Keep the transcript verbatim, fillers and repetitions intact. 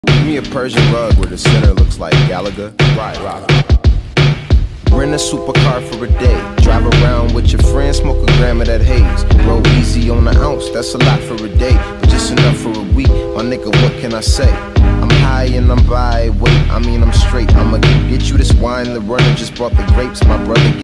Give me a Persian rug where the center looks like Gallagher. Right, right. Rent a supercar for a day. Drive around with your friends, smoke a gram of that haze. Roll easy on the ounce, that's a lot for a day, but just enough for a week. My nigga, what can I say? I'm high and I'm by, wait, I mean I'm straight. I'ma get you this wine, the runner just brought the grapes, my brother.